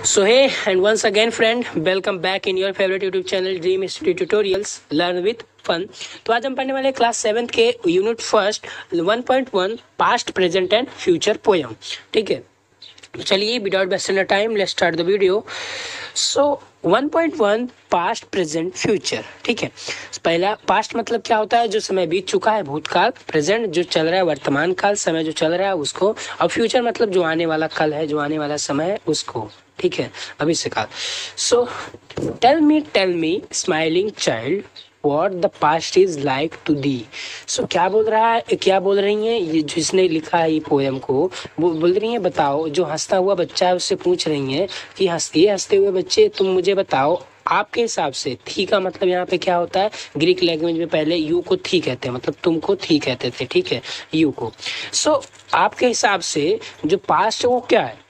So hey, and once again friend, welcome back in your favorite YouTube channel Dream Studio Tutorials Learn with Fun। तो आज हम पढ़ने वाले class 7 के unit first 1.1 past present and future poem. ठीक है, तो चलिए without wasting time let's start the video. So 1.1 past present future. ठीक है, पहला पास्ट मतलब क्या होता है, जो समय बीत चुका है, भूतकाल। प्रेजेंट जो चल रहा है, वर्तमान काल, समय जो चल रहा है उसको। और फ्यूचर मतलब जो आने वाला कल है, जो आने वाला समय है उसको। ठीक है, भविष्यकाल। So tell me smiling child what the past is like to thee. So क्या बोल रही हैं ये जिसने लिखा है ये पोएम को, वो बोल रही हैं बताओ, जो हंसता हुआ बच्चा है उससे पूछ रही हैं कि हंसते हुए बच्चे तुम मुझे बताओ आपके हिसाब से। थी का मतलब यहाँ पे क्या होता है, ग्रीक लैंग्वेज में पहले यू को थी कहते हैं, मतलब तुमको थी कहते थे। ठीक है, यू को। सो आपके हिसाब से जो पास्ट है वो क्या है,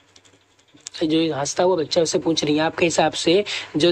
जो हंसता हुआ बच्चा उससे पूछ रही है आपके हिसाब से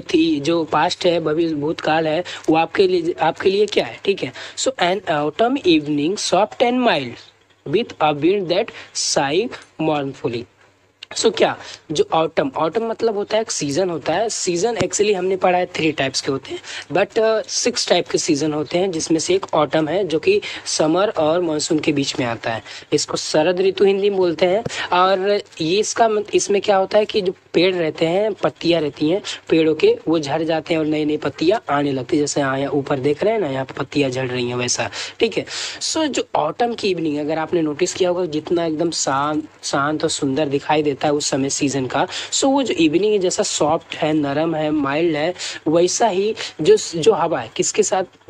जो पास्ट है, भविष्य भूतकाल है, वो आपके लिए क्या है। ठीक है, so an autumn evening soft and mild with a wind that sighs mournfully. So क्या जो ऑटम मतलब होता है एक सीजन होता है। सीजन एक्चुअली हमने पढ़ा है 3 टाइप्स के होते हैं, बट 6 टाइप के सीजन होते हैं, जिसमें से एक ऑटम है जो कि समर और मानसून के बीच में आता है। इसको शरद ऋतु हिंदी में बोलते हैं। और ये इसमें क्या होता है कि जो पेड़ रहते हैं, पत्तियां रहती हैं पेड़ों के, वो झड़ जाते हैं और नई नई पत्तियां आने लगती है। जैसे यहाँ ऊपर देख रहे हैं ना, यहाँ पर पत्तियां झड़ रही हैं वैसा। ठीक है, सो जो ऑटम की इवनिंग, अगर आपने नोटिस किया होगा, जितना एकदम शांत और सुंदर दिखाई देता है उस समय सीजन का। सो वो जो इवनिंग है जैसा सॉफ्ट है, नरम है, माइल्ड है, वैसा ही जो हवा है किसके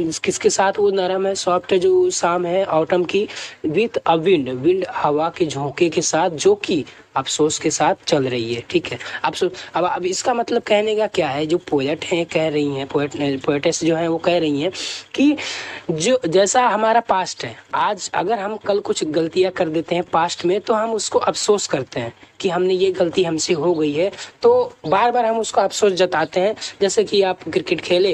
साथ वो नरम है, सॉफ्ट है, जो शाम है ऑटम की, विथ अ विंड हवा के झोंके के साथ, जो कि अफसोस के साथ चल रही है। ठीक है, अफसोस। अब इसका मतलब कहने का क्या है, जो पोएट हैं कह रही हैं, पोएटेस जो हैं वो कह रही हैं कि जो जैसा हमारा पास्ट है, आज अगर हम कल कुछ गलतियां कर देते हैं पास्ट में, तो हम उसको अफसोस करते हैं कि हमने ये गलती हमसे हो गई है, तो बार बार हम उसको अफसोस जताते हैं। जैसे कि आप क्रिकेट खेले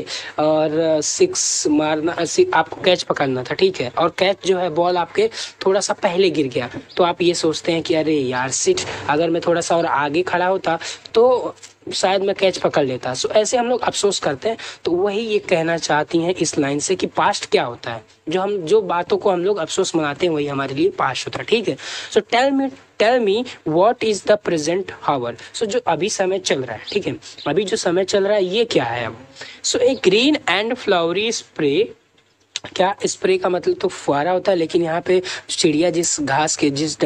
और 6 मारना, आपको कैच पकड़ना था। ठीक है, और कैच जो है, बॉल आपके थोड़ा सा पहले गिर गया, तो आप ये सोचते हैं कि अरे यार शिट, अगर मैं थोड़ा सा और आगे खड़ा होता तो शायद मैं कैच पकड़ लेता। सो ऐसे हम लोग अफसोस करते हैं। तो वही ये कहना चाहती हैं इस लाइन से कि पास्ट क्या होता है, जो बातों को हम लोग अफसोस मनाते हैं वही हमारे लिए पास्ट होता है। ठीक है, so tell me what is the present hour. So जो अभी समय चल रहा है, ठीक है, अभी जो समय चल रहा है ये क्या है अब। So a green and flowery spray. क्या स्प्रे का मतलब तो फुहारा होता है, लेकिन यहाँ पे चिड़िया जिस घास के जिस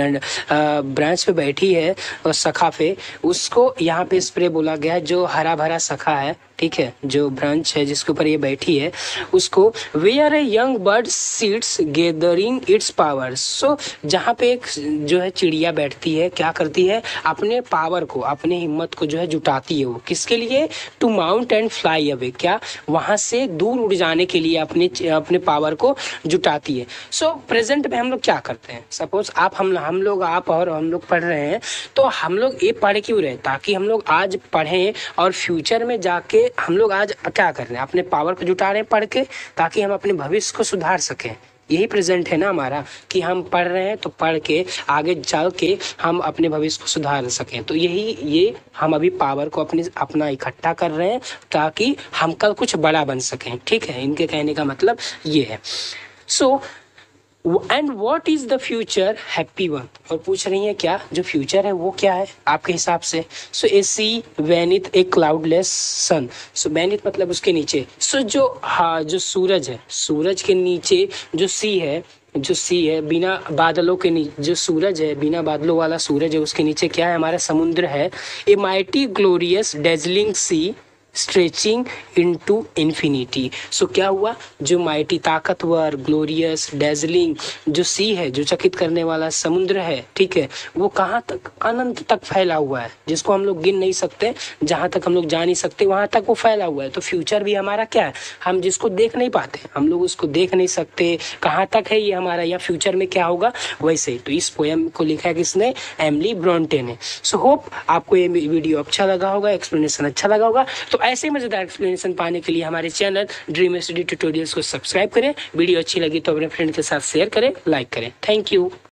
ब्रांच पे बैठी है और शाखा पे, उसको यहाँ पे स्प्रे बोला गया है। जो हरा भरा शाखा है, ठीक है, जो ब्रांच है जिसके ऊपर ये बैठी है, उसको where a young bird sits gathering its power. So जहाँ पे एक जो है चिड़िया बैठती है, क्या करती है, अपने पावर को, अपने हिम्मत को जो है जुटाती है। वो किसके लिए, to mount and fly away, क्या वहां से दूर उड़ जाने के लिए अपने पावर को जुटाती है। सो प्रेजेंट में हम लोग क्या करते हैं, सपोज आप हम लोग आप और हम लोग पढ़ रहे हैं, तो हम लोग ये पढ़ क्यों रहे, ताकि हम लोग आज पढ़ें और फ्यूचर में जाके हम लोग आज क्या कर रहे हैं, अपने पावर को जुटा रहे हैं पढ़ के, ताकि हम अपने भविष्य को सुधार सकें। यही प्रेजेंट है ना हमारा, कि हम पढ़ रहे हैं तो पढ़ के आगे चल के हम अपने भविष्य को सुधार सकें। तो ये हम अभी पावर को अपना इकट्ठा कर रहे हैं, ताकि हम कल कुछ बड़ा बन सकें। ठीक है, इनके कहने का मतलब ये है। So and what is the future happy one. और पूछ रही है क्या जो फ्यूचर है वो क्या है आपके हिसाब से। So a sea beneath a cloudless sun. So beneath मतलब उसके नीचे। सो जो सूरज है, सूरज के नीचे जो सी है बिना बादलों के नीचे, जो सूरज है बिना बादलों वाला सूरज है, उसके नीचे क्या है, हमारा समुद्र है। A mighty glorious dazzling sea stretching into infinity. So क्या हुआ, जो माइटी ताकतवर, ग्लोरियस, डेजलिंग जो सी है, जो चकित करने वाला समुद्र है, ठीक है, वो कहाँ तक, अनंत तक फैला हुआ है, जिसको हम लोग गिन नहीं सकते, जहाँ तक हम लोग जा नहीं सकते वहां तक वो फैला हुआ है। तो फ्यूचर भी हमारा क्या है, हम जिसको देख नहीं पाते, हम लोग उसको देख नहीं सकते, कहाँ तक है ये हमारा, या फ्यूचर में क्या होगा वैसे। तो इस पोएम को लिखा है किसने, एमिली ब्रोंटे ने। सो होप आपको ये वीडियो अच्छा लगा होगा, एक्सप्लेनेशन अच्छा लगा होगा। तो ऐसे मजेदार एक्सप्लेनेशन पाने के लिए हमारे चैनल ड्रीम स्टडी ट्यूटोरियल्स को सब्सक्राइब करें। वीडियो अच्छी लगी तो अपने फ्रेंड के साथ शेयर करें, लाइक करें। Thank you.